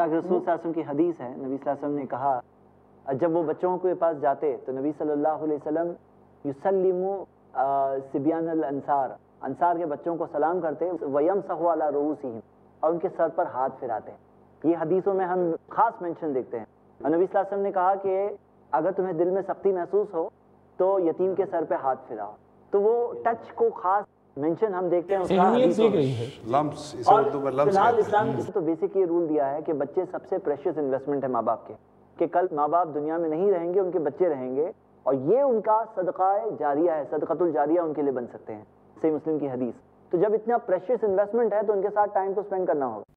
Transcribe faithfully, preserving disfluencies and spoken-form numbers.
अल्लाह के रसूल सल्लल्लाहु अलैहि वसल्लम की हदीस है, नबी सल्लल्लाहु अलैहि वसल्लम ने कहा, जब वो बच्चों के पास जाते तो नबी सल्लल्लाहु अलैहि वसल्लम युसल्लिमु सिबियान अल अंसार, अंसार के बच्चों को सलाम करते, वयमसहु अला रूसिहिम, और उनके सर पर हाथ फिराते। ये हदीसों में हम खास मेंशन देखते हैं। और नबी सल्लल्लाहु अलैहि वसल्लम ने कहा कि अगर तुम्हें दिल में सख्ती महसूस हो तो यतीम के सर पे हाथ फिराओ। तो वो टच को खास मेंशन हम देखते हैं उसका हदीसों में। लम्स, इसे उर्दू में लम्स फिलहाल कहते हैं। इस्लाम तो बेसिक ये रूल दिया है कि बच्चे सबसे प्रेशियस इन्वेस्टमेंट है माँ बाप के, कि कल माँ बाप दुनिया में नहीं रहेंगे, उनके बच्चे रहेंगे, और ये उनका सदका जारिया है, सदक़तुल जारिया उनके लिए बन सकते हैं। सही मुस्लिम की हदीस। तो जब इतना प्रेशियस इन्वेस्टमेंट है तो उनके साथ टाइम तो स्पेंड करना होगा।